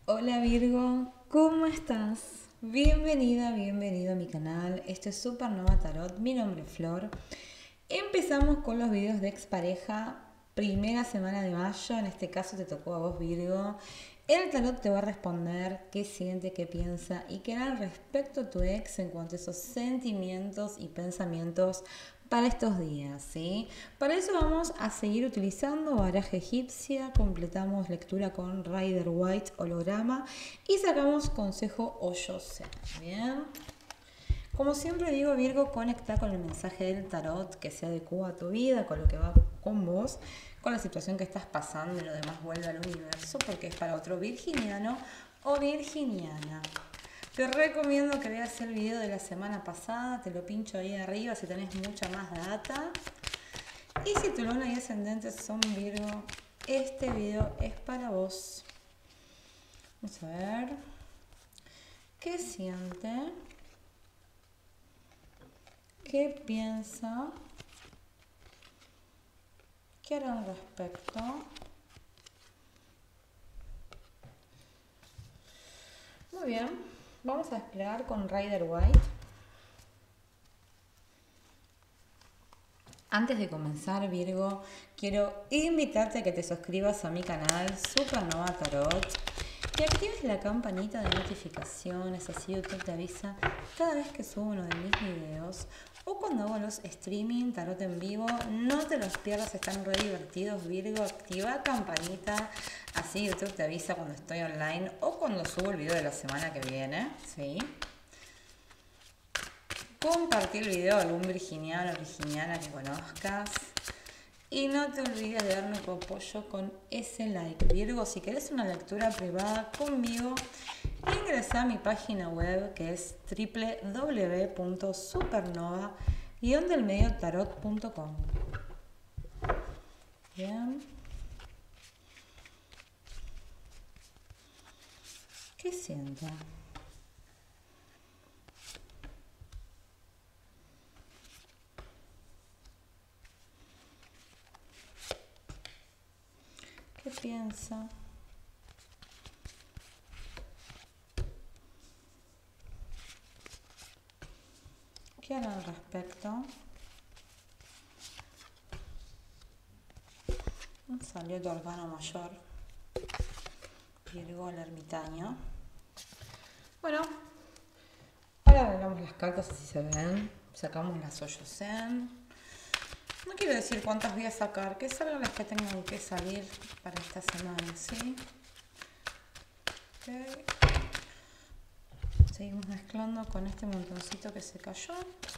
Hola Virgo, ¿cómo estás? Bienvenida, bienvenido a mi canal. Esto es Supernova Tarot. Mi nombre es Flor. Empezamos con los videos de expareja. Primera semana de mayo. En este caso te tocó a vos, Virgo. El tarot te va a responder qué siente, qué piensa y qué hará respecto a tu ex en cuanto a esos sentimientos y pensamientos para estos días, ¿sí? Para eso vamos a seguir utilizando baraja egipcia, completamos lectura con Rider White holograma y sacamos consejo Oyose, ¿bien? Como siempre digo, Virgo, conecta con el mensaje del tarot que se adecua a tu vida, con lo que va con vos, con la situación que estás pasando y lo demás vuelve al universo porque es para otro virginiano o virginiana. Te recomiendo que veas el video de la semana pasada, te lo pincho ahí arriba si tenés mucha más data. Y si tu luna y ascendente son Virgo, este video es para vos. Vamos a ver qué siente, qué piensa, qué hará al respecto. Muy bien, vamos a explorar con Rider White. Antes de comenzar, Virgo, quiero invitarte a que te suscribas a mi canal Supernova Tarot y actives la campanita de notificaciones, así YouTube te avisa cada vez que subo uno de mis videos o cuando hago los streaming tarot en vivo. No te los pierdas, están re divertidos, Virgo. Activa campanita, así YouTube te avisa cuando estoy online o cuando subo el video de la semana que viene, ¿sí? Compartir el video a algún virginiano o virginiana que conozcas. Y no te olvides de darme tu apoyo con ese like. Virgo, si querés una lectura privada conmigo, ingresa a mi página web que es www.supernova-tarot.com. Bien. ¿Qué siento? ¿Qué piensa? ¿Qué hará al respecto? Salió tu arcano mayor, Virgo, el ermitaño. Bueno, ahora arreglamos las cartas así se ven. Sacamos las Oyosen. No quiero decir cuántas voy a sacar, que salgan las que tengan que salir para esta semana, ¿sí? Okay. Seguimos mezclando con este montoncito que se cayó.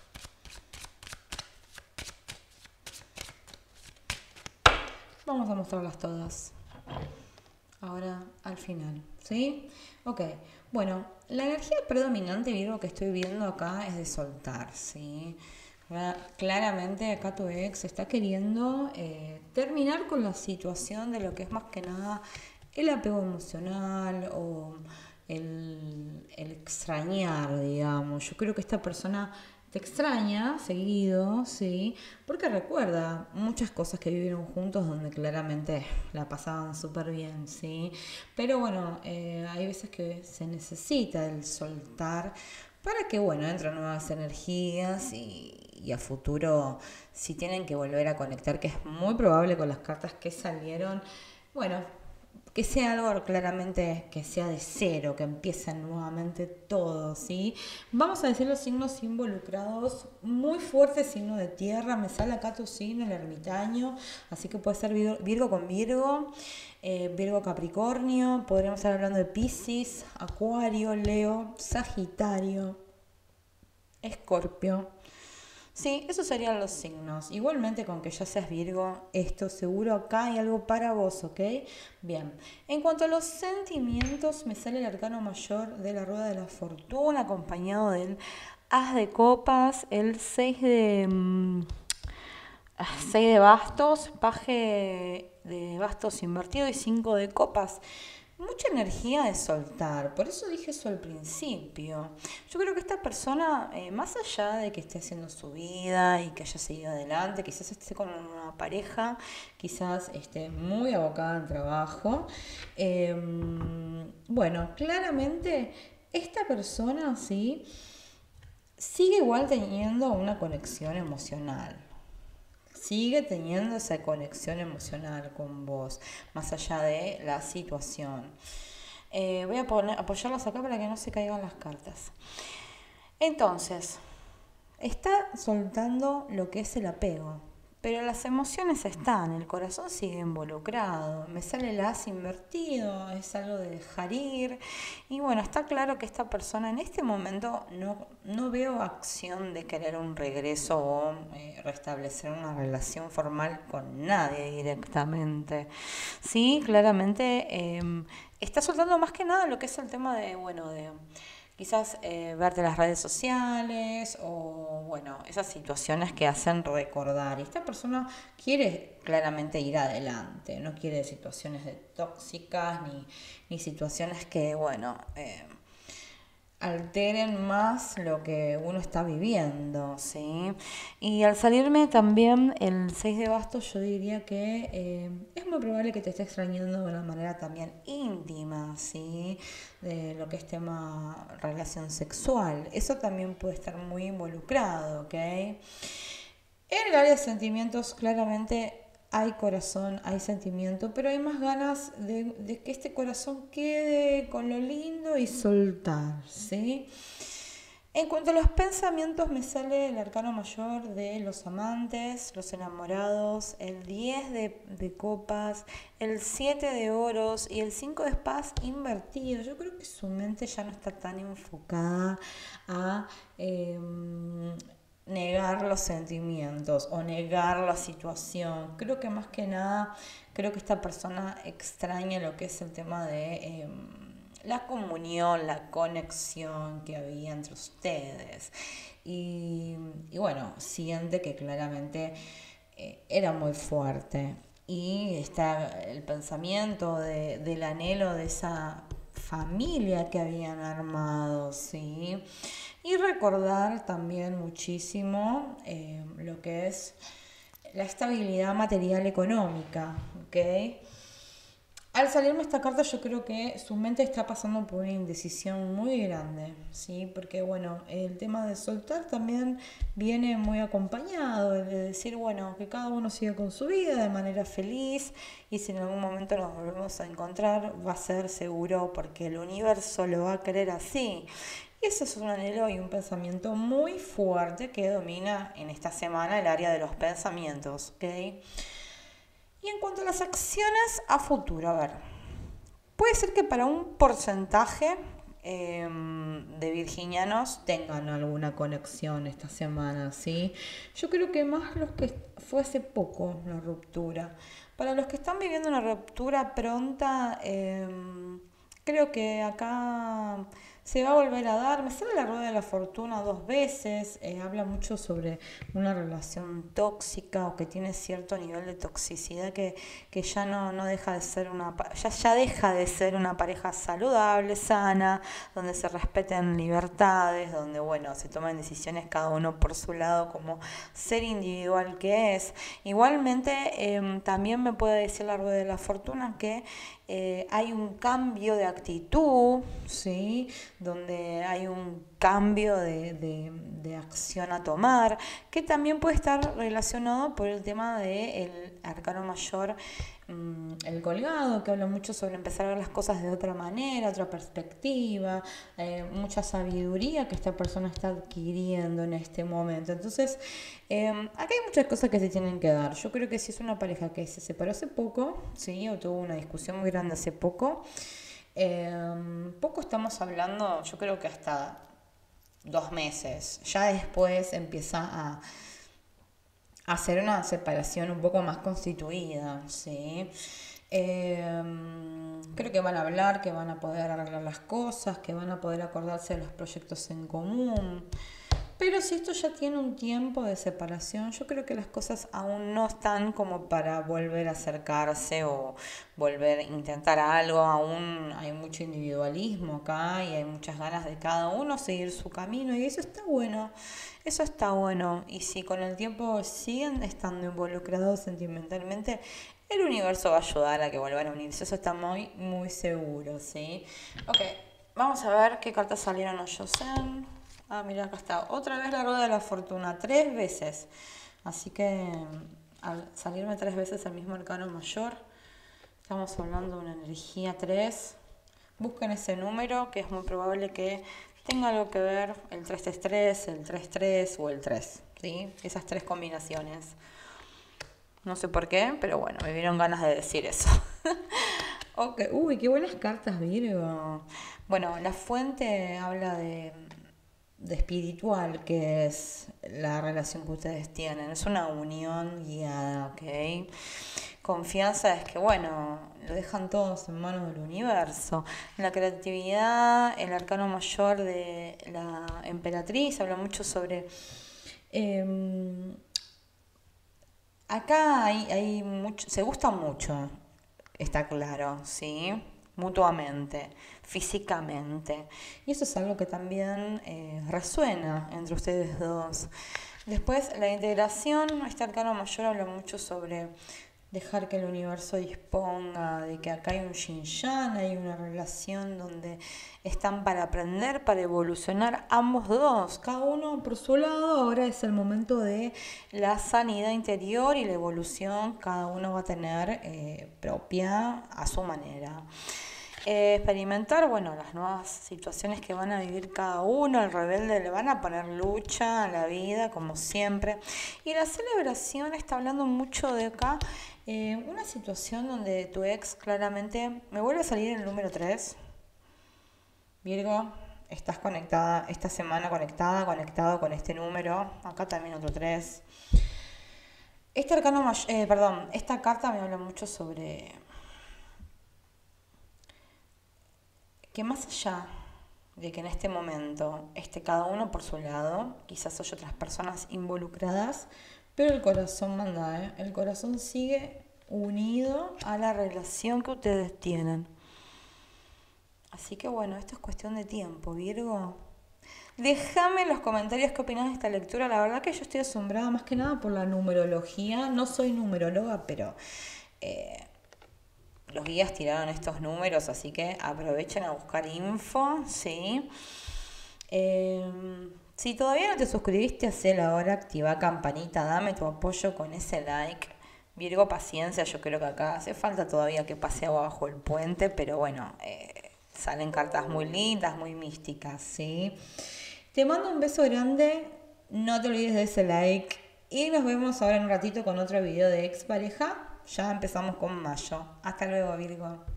Vamos a mostrarlas todas. Ahora al final, ¿sí? Ok, bueno, la energía predominante, Virgo, que estoy viendo acá es de soltar, ¿sí? Claramente acá tu ex está queriendo terminar con la situación de lo que es más que nada el apego emocional o el extrañar, digamos. Yo creo que esta persona te extraña seguido, ¿sí? Porque recuerda muchas cosas que vivieron juntos donde claramente la pasaban súper bien, ¿sí? Pero bueno, hay veces que se necesita el soltar para que, bueno, entren nuevas energías y a futuro, si tienen que volver a conectar, que es muy probable con las cartas que salieron, bueno, que sea algo claramente que sea de cero, que empiecen nuevamente todo, ¿sí? Vamos a decir los signos involucrados, muy fuerte signo de tierra, me sale acá tu signo, el ermitaño, así que puede ser Virgo con Virgo, Virgo Capricornio, podríamos estar hablando de Piscis, Acuario, Leo, Sagitario, Escorpio. Sí, esos serían los signos. Igualmente con que ya seas Virgo, esto seguro acá hay algo para vos, ¿ok? Bien. En cuanto a los sentimientos, me sale el arcano mayor de la rueda de la fortuna, acompañado del as de copas, el 6 de... 6 de bastos, paje de bastos invertido y 5 de copas. Mucha energía de soltar, por eso dije eso al principio. Yo creo que esta persona, más allá de que esté haciendo su vida y que haya seguido adelante, quizás esté con una pareja, quizás esté muy abocada al trabajo, Bueno, claramente esta persona, sí, sigue igual teniendo una conexión emocional. Sigue teniendo esa conexión emocional con vos, más allá de la situación. Voy a apoyarlos acá para que no se caigan las cartas. Entonces, está soltando lo que es el apego, pero las emociones están, el corazón sigue involucrado, me sale el as invertido, es algo de dejar ir. Y bueno, está claro que esta persona en este momento no veo acción de querer un regreso o restablecer una relación formal con nadie directamente. Sí, claramente está soltando más que nada lo que es el tema de, bueno, de quizás verte las redes sociales o, bueno, esas situaciones que hacen recordar. Y esta persona quiere claramente ir adelante, no quiere situaciones tóxicas ni situaciones que, bueno, alteren más lo que uno está viviendo, ¿sí? Y al salirme también el 6 de bastos, yo diría que es muy probable que te esté extrañando de una manera también íntima, ¿sí? De lo que es tema relación sexual. Eso también puede estar muy involucrado, ¿ok? En el área de sentimientos, claramente hay corazón, hay sentimiento, pero hay más ganas de que este corazón quede con lo lindo y soltar, ¿sí? En cuanto a los pensamientos, me sale el arcano mayor de los amantes, los enamorados, el 10 de copas, el 7 de oros y el 5 de espadas invertido. Yo creo que su mente ya no está tan enfocada a negar los sentimientos o negar la situación. Creo que más que nada, creo que esta persona extraña lo que es el tema de la comunión, la conexión que había entre ustedes. Y bueno, siente que claramente era muy fuerte. Y está el pensamiento del anhelo de esa familia que habían armado, ¿sí? Y recordar también muchísimo lo que es la estabilidad material económica, ¿ok? Al salirme esta carta yo creo que su mente está pasando por una indecisión muy grande, ¿sí? Porque bueno, el tema de soltar también viene muy acompañado, de decir, bueno, que cada uno siga con su vida de manera feliz y si en algún momento nos volvemos a encontrar va a ser seguro porque el universo lo va a querer así. Y eso es un anhelo y un pensamiento muy fuerte que domina en esta semana el área de los pensamientos, ¿ok? Y en cuanto a las acciones a futuro, a ver, puede ser que para un porcentaje de virginianos tengan alguna conexión esta semana, ¿sí? Yo creo que más los que fue hace poco la ruptura. Para los que están viviendo una ruptura pronta, creo que acá se va a volver a dar. Me sale la rueda de la fortuna 2 veces. Habla mucho sobre una relación tóxica o que tiene cierto nivel de toxicidad que ya no deja de ser ya deja de ser una pareja saludable, sana, donde se respeten libertades, donde bueno, se toman decisiones cada uno por su lado como ser individual que es. Igualmente también me puede decir la rueda de la fortuna que hay un cambio de actitud, ¿sí? Donde hay un cambio de acción a tomar, que también puede estar relacionado por el tema del arcano mayor, el colgado, que habla mucho sobre empezar a ver las cosas de otra manera, otra perspectiva, mucha sabiduría que esta persona está adquiriendo en este momento. Entonces, acá hay muchas cosas que se tienen que dar. Yo creo que si es una pareja que se separó hace poco, ¿sí? O tuvo una discusión muy grande hace poco, poco estamos hablando, yo creo que hasta 2 meses. Ya después empieza a hacer una separación un poco más constituida, ¿sí? Creo que van a hablar, que van a poder arreglar las cosas, que van a poder acordarse de los proyectos en común. Pero si esto ya tiene un tiempo de separación, yo creo que las cosas aún no están como para volver a acercarse o volver a intentar algo. Aún hay mucho individualismo acá y hay muchas ganas de cada uno seguir su camino y eso está bueno. Eso está bueno. Y si con el tiempo siguen estando involucrados sentimentalmente, el universo va a ayudar a que vuelvan a unirse. Eso está muy, muy seguro, ¿sí? Ok, vamos a ver qué cartas salieron a Yosen. Ah, mira, acá está. Otra vez la rueda de la fortuna, 3 veces. Así que al salirme 3 veces el mismo arcano mayor, estamos hablando de una energía 3. Busquen ese número, que es muy probable que tenga algo que ver el 333, el 33 o el 3, ¿sí? Esas 3 combinaciones. No sé por qué, pero bueno, me dieron ganas de decir eso. Ok, uy, qué buenas cartas, Virgo. Bueno, la fuente habla de espiritual, que es la relación que ustedes tienen. Es una unión guiada, ¿ok? Confianza es que, bueno, lo dejan todos en manos del universo. La creatividad, el arcano mayor de la emperatriz habla mucho sobre... acá hay mucho, se gustan mucho, está claro, ¿sí? Mutuamente, físicamente. Y eso es algo que también resuena entre ustedes dos. Después, la integración, este arcano mayor habla mucho sobre dejar que el universo disponga, de que acá hay un yin-yang, hay una relación donde están para aprender, para evolucionar ambos dos, cada uno por su lado. Ahora es el momento de la sanidad interior y la evolución, cada uno va a tener propia a su manera. Experimentar, bueno, las nuevas situaciones que van a vivir cada uno. El rebelde le van a poner lucha a la vida, como siempre. Y la celebración está hablando mucho de acá, una situación donde tu ex claramente, me vuelve a salir el número 3. Virgo, estás conectada, esta semana conectado con este número. Acá también otro 3. Esta carta me habla mucho sobre que más allá de que en este momento esté cada uno por su lado, quizás hay otras personas involucradas, pero el corazón manda, ¿eh? El corazón sigue unido a la relación que ustedes tienen. Así que bueno, esto es cuestión de tiempo, Virgo. Déjame en los comentarios qué opinas de esta lectura. La verdad que yo estoy asombrada más que nada por la numerología. No soy numeróloga, pero los guías tiraron estos números, así que aprovechen a buscar info, ¿sí? Si todavía no te suscribiste, hacelo ahora, activa campanita, dame tu apoyo con ese like. Virgo, paciencia, yo creo que acá hace falta todavía que pase agua bajo el puente, pero bueno, salen cartas muy lindas, muy místicas, ¿sí? Te mando un beso grande, no te olvides de ese like y nos vemos ahora en un ratito con otro video de expareja. Ya empezamos con mayo. Hasta luego, Virgo.